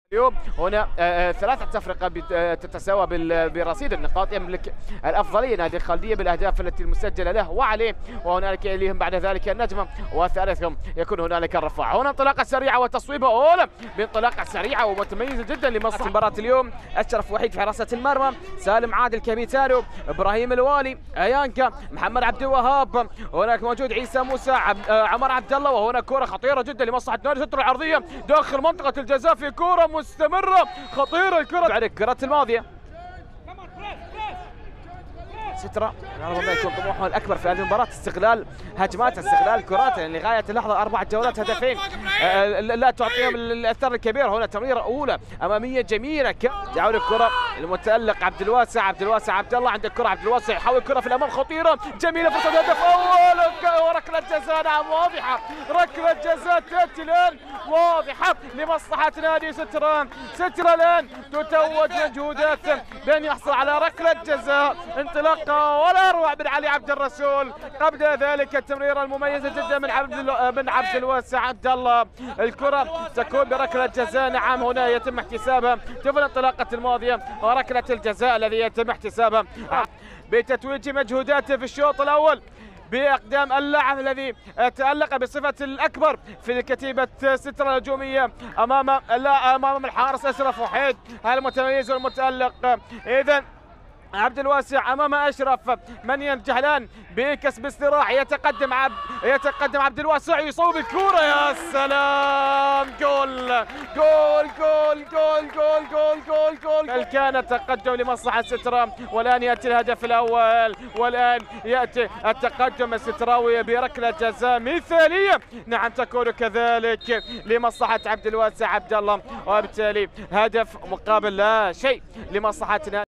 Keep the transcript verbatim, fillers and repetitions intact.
اليوم هنا ثلاثة تفرقة تتساوى برصيد النقاط. يملك الأفضلية نادي الخالدية بالأهداف التي المسجلة له وعليه، وهنالك يليهم بعد ذلك النجمة، وثالثهم يكون هنالك الرفاع. هنا انطلاقة سريعة وتصويبة هنا بانطلاقة سريعة ومتميزة جدا لمصلحة مباراة اليوم. أشرف وحيد في حراسة المرمى، سالم عادل كابيتانو، إبراهيم الوالي، أيانكا، محمد عبد الوهاب، هناك موجود عيسى موسى، عب... عمر عبد الله. وهنا كرة خطيرة جدا لمصلحة نادي ستر العرضية داخل منطقة الجزاء في كرة مستمرة خطيرة. الكرة بعد الكرة الماضية سترة ربما يكون طموحه الأكبر في هذه المباراة استغلال هجمات، استغلال كرات يعني لغاية اللحظة. أربع جولات هدفين لا تعطيهم الأثر الكبير. هنا تمريرة أولى أمامية جميلة، تعود الكرة المتألق عبد الواسع، عبد الواسع عبد الله عند الكرة، عبد الواسع يحاول الكرة في الأمام خطيرة جميلة، فرصة هدف أول وركلة جزاء. نعم واضحة، ركلة جزاء تأتي الآن واضحة لمصلحة نادي سترة. سترة الآن تتوج مجهودات بأن يحصل على ركلة جزاء. انطلاق ولا اروع من علي عبد الرسول، قبل ذلك التمريره المميزه جدا من عبد من عبد الواسع عبد الله. الكره تكون بركله جزاء. نعم هنا يتم احتسابها شوف الانطلاقه الماضيه وركله الجزاء الذي يتم احتسابها بتتويج مجهوداته في الشوط الاول باقدام اللاعب الذي تالق بصفه الاكبر في كتيبه سترة الهجوميه امام لا امام الحارس اشرف وحيد المتميز والمتالق. اذا عبد الواسع امام اشرف، من ينجح الان بكسب استراحه. يتقدم عبد يتقدم عبد الواسع يصوب الكوره، يا سلام، جول جول جول جول جول جول جول جول. كان التقدم لمصلحه سترة، والان ياتي الهدف الاول، والان ياتي التقدم الستراوي بركله جزاء مثاليه. نعم تكون كذلك لمصلحه عبد الواسع عبد الله، وبالتالي هدف مقابل لا شيء لمصلحتنا.